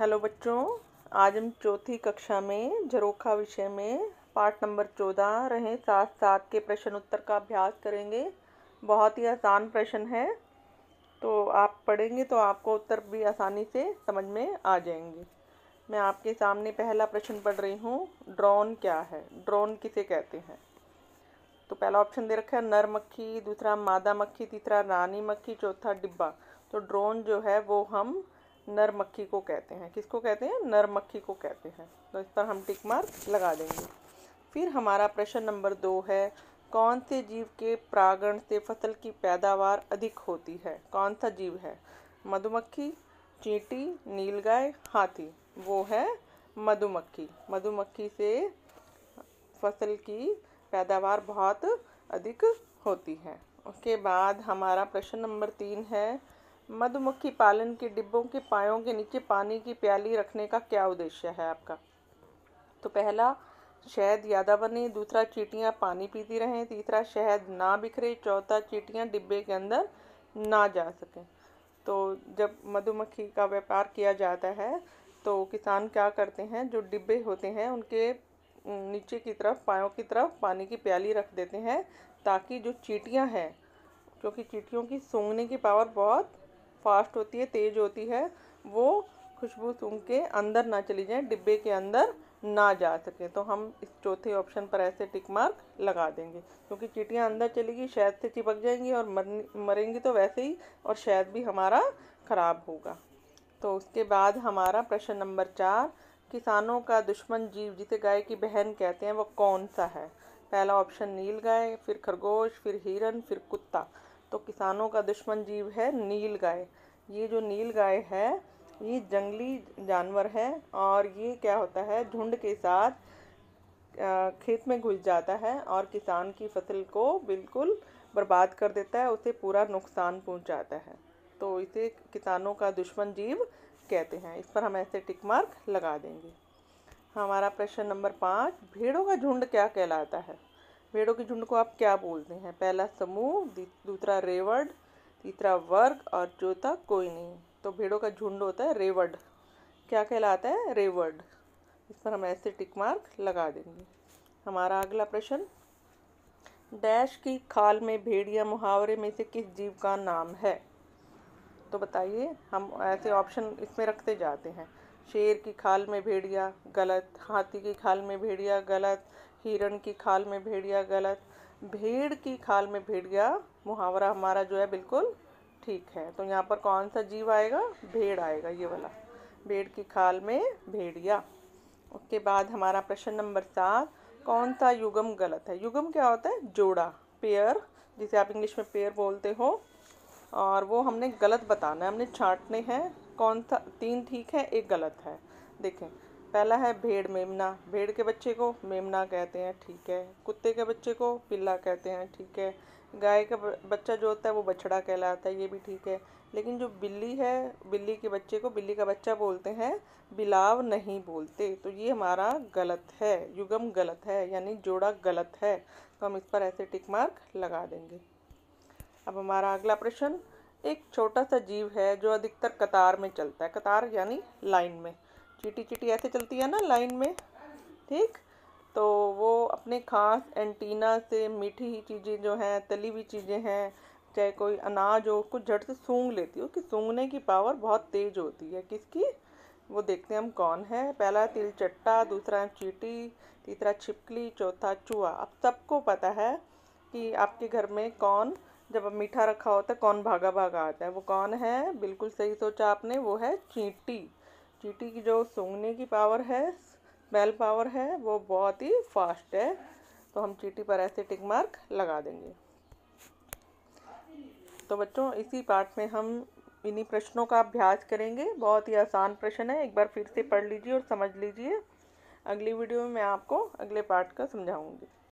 Hello बच्चों, आज हम चौथी कक्षा में झरोखा विषय में पाठ नंबर 14 रहे 7 के प्रश्न उत्तर का अभ्यास करेंगे। बहुत ही आसान प्रश्न है, तो आप पढ़ेंगे तो आपको उत्तर भी आसानी से समझ में आ जाएंगे। मैं आपके सामने पहला प्रश्न पढ़ रही हूँ। ड्रोन क्या है? ड्रोन किसे कहते हैं? तो पहला ऑप्शन दे रखा है नर मक्खी, दूसरा मादा मक्खी, तीसरा रानी मक्खी, चौथा डिब्बा। तो ड्रोन जो है वो हम नर मक्खी को कहते हैं। किसको कहते हैं? नर मक्खी को कहते हैं। तो इस पर हम टिक मार्क लगा देंगे। फिर हमारा प्रश्न नंबर 2 है, कौन से जीव के परागण से फसल की पैदावार अधिक होती है? कौन सा जीव है? मधुमक्खी, चींटी, नीलगाय, हाथी। वो है मधुमक्खी। मधुमक्खी से फसल की पैदावार बहुत अधिक होती है। उसके बाद हमारा प्रश्न नंबर 3 है, मधुमक्खी पालन के डिब्बों के पायों के नीचे पानी की प्याली रखने का क्या उद्देश्य है आपका? तो पहला, शहद ज़्यादा बने, दूसरा चींटियां पानी पीती रहें, तीसरा शहद ना बिखरे, चौथा चींटियां डिब्बे के अंदर ना जा सकें। तो जब मधुमक्खी का व्यापार किया जाता है तो किसान क्या करते हैं, जो डिब्बे होते हैं उनके नीचे की तरफ, पायों की तरफ पानी की प्याली रख देते हैं, ताकि जो चींटियां हैं, क्योंकि चींटियों की सूंघने की पावर बहुत फास्ट होती है, तेज़ होती है, वो खुशबू सूंघ के अंदर ना चली जाएं, डिब्बे के अंदर ना जा सके। तो हम इस चौथे ऑप्शन पर ऐसे टिक मार्क लगा देंगे, क्योंकि चींटियां अंदर चलेगी, शहद से चिपक जाएंगी और मरेंगी तो वैसे ही, और शहद भी हमारा खराब होगा। तो उसके बाद हमारा प्रश्न नंबर 4, किसानों का दुश्मन जीव जिसे गाय की बहन कहते हैं वो कौन सा है? पहला ऑप्शन नीलगाय, फिर खरगोश, फिर हिरन, फिर कुत्ता। तो किसानों का दुश्मन जीव है नीलगाय। ये जो नीलगाय है ये जंगली जानवर है, और ये क्या होता है, झुंड के साथ खेत में घुस जाता है और किसान की फसल को बिल्कुल बर्बाद कर देता है, उसे पूरा नुकसान पहुंचाता है। तो इसे किसानों का दुश्मन जीव कहते हैं। इस पर हम ऐसे टिक मार्क लगा देंगे। हमारा प्रश्न नंबर 5, भेड़ों का झुंड क्या कहलाता है? भेड़ों के झुंड को आप क्या बोलते हैं? पहला समूह, दूसरा रेवड़, तीसरा वर्ग और चौथा कोई नहीं। तो भेड़ों का झुंड होता है रेवड़। क्या कहलाता है? रेवड़। इस पर हम ऐसे टिक मार्क लगा देंगे। हमारा अगला प्रश्न, डैश की खाल में भेड़िया मुहावरे में से किस जीव का नाम है? तो बताइए, हम ऐसे ऑप्शन इसमें रखते जाते हैं। शेर की खाल में भेड़िया, गलत। हाथी की खाल में भेड़िया, गलत। हिरण की खाल में भेड़िया, गलत। भेड़ की खाल में भेड़िया मुहावरा हमारा जो है बिल्कुल ठीक है। तो यहाँ पर कौन सा जीव आएगा? भेड़ आएगा, ये वाला, भेड़ की खाल में भेड़िया। उसके बाद हमारा प्रश्न नंबर 7, कौन सा युग्म गलत है? युग्म क्या होता है? जोड़ा, पेयर, जिसे आप इंग्लिश में पेयर बोलते हो, और वो हमने गलत बताना है, हमने छांटने हैं। कौन सा? 3 ठीक है, 1 गलत है। देखें, पहला है भेड़ मेमना। भेड़ के बच्चे को मेमना कहते हैं, ठीक है। कुत्ते के बच्चे को पिल्ला कहते हैं, ठीक है। गाय का बच्चा जो होता है वो बछड़ा कहलाता है, ये भी ठीक है। लेकिन जो बिल्ली है, बिल्ली के बच्चे को बिल्ली का बच्चा बोलते हैं, बिलाव नहीं बोलते। तो ये हमारा गलत है, युग्म गलत है, यानी जोड़ा गलत है। तो हम इस पर ऐसे टिक मार्क लगा देंगे। अब हमारा अगला प्रश्न, एक छोटा सा जीव है जो अधिकतर कतार में चलता है। कतार यानी लाइन में। चींटी चींटी ऐसे चलती है ना लाइन में, ठीक। तो वो अपने खास एंटीना से मीठी चीज़ें जो हैं, तली हुई चीज़ें हैं, चाहे कोई अनाज हो, उसको झट से सूंघ लेती है। उसकी सूंघने की पावर बहुत तेज होती है। किसकी? वो देखते हैं हम कौन है। पहला तिलचट्टा, दूसरा चींटी, तीसरा छिपकली, चौथा चूहा। अब सबको पता है कि आपके घर में कौन, जब मीठा रखा होता है, कौन भागा भागा आता है। वो कौन है? बिल्कुल सही सोचा आपने, वो है चींटी। चींटी की जो सूंघने की पावर है, स्मेल पावर है, वो बहुत ही फास्ट है। तो हम चींटी पर ऐसे टिक मार्क लगा देंगे। तो बच्चों, इसी पाठ में हम इन्हीं प्रश्नों का अभ्यास करेंगे। बहुत ही आसान प्रश्न है, एक बार फिर से पढ़ लीजिए और समझ लीजिए। अगली वीडियो में मैं आपको अगले पाठ का समझाऊंगी।